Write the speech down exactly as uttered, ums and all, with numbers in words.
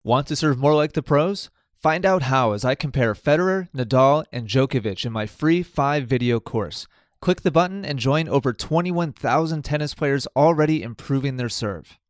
Want to serve more like the pros? Find out how as I compare Federer, Nadal, and Djokovic in my free five video course. Click the button and join over twenty-one thousand tennis players already improving their serve.